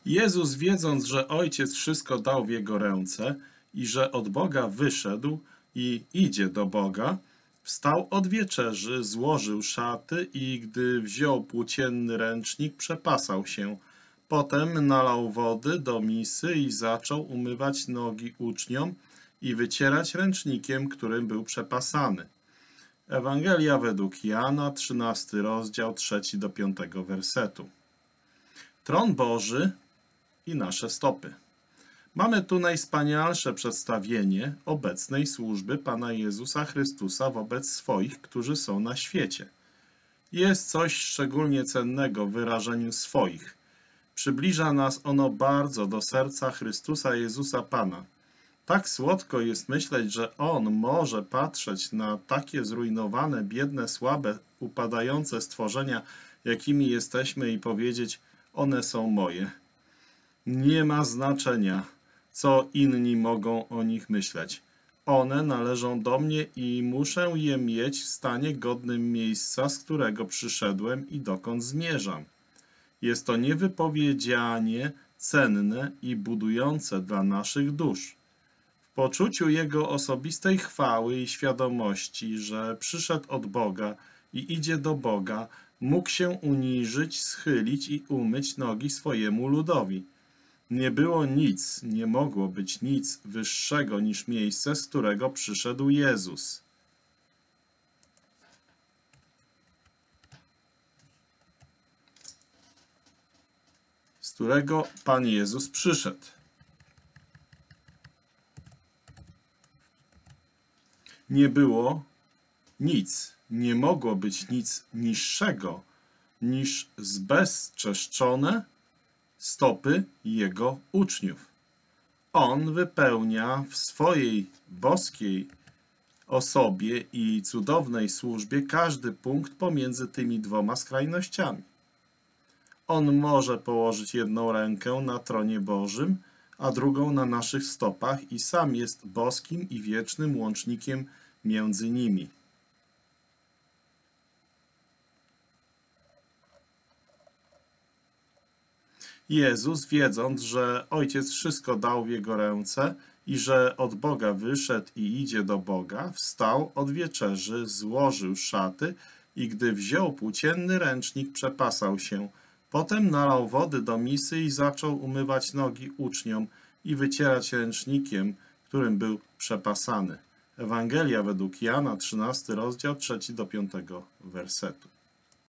Jezus, wiedząc, że Ojciec wszystko dał w Jego ręce i że od Boga wyszedł i idzie do Boga, wstał od wieczerzy, złożył szaty i gdy wziął płócienny ręcznik, przepasał się. Potem nalał wody do misy i zaczął umywać nogi uczniom i wycierać ręcznikiem, którym był przepasany. Ewangelia według Jana, 13 rozdział, 3-5 wersetu. Tron Boży i nasze stopy. Mamy tu najwspanialsze przedstawienie obecnej służby Pana Jezusa Chrystusa wobec swoich, którzy są na świecie. Jest coś szczególnie cennego w wyrażeniu swoich. Przybliża nas ono bardzo do serca Chrystusa Jezusa Pana. Tak słodko jest myśleć, że On może patrzeć na takie zrujnowane, biedne, słabe, upadające stworzenia, jakimi jesteśmy i powiedzieć: one są moje. Nie ma znaczenia, co inni mogą o nich myśleć. One należą do mnie i muszę je mieć w stanie godnym miejsca, z którego przyszedłem i dokąd zmierzam. Jest to niewypowiedzianie cenne i budujące dla naszych dusz. W poczuciu Jego osobistej chwały i świadomości, że przyszedł od Boga i idzie do Boga, mógł się uniżyć, schylić i umyć nogi swojemu ludowi. Nie było nic, nie mogło być nic wyższego niż miejsce, z którego przyszedł Jezus. Z którego Pan Jezus przyszedł. Nie było nic, nie mogło być nic niższego niż zbezczeszczone stopy Jego uczniów. On wypełnia w swojej boskiej osobie i cudownej służbie każdy punkt pomiędzy tymi dwoma skrajnościami. On może położyć jedną rękę na tronie Bożym, a drugą na naszych stopach i sam jest boskim i wiecznym łącznikiem między nimi. Jezus, wiedząc, że Ojciec wszystko dał w Jego ręce i że od Boga wyszedł i idzie do Boga, wstał od wieczerzy, złożył szaty i gdy wziął płócienny ręcznik, przepasał się. Potem nalał wody do misy i zaczął umywać nogi uczniom i wycierać ręcznikiem, którym był przepasany. Ewangelia według Jana, 13 rozdział, 3-5 wersetu.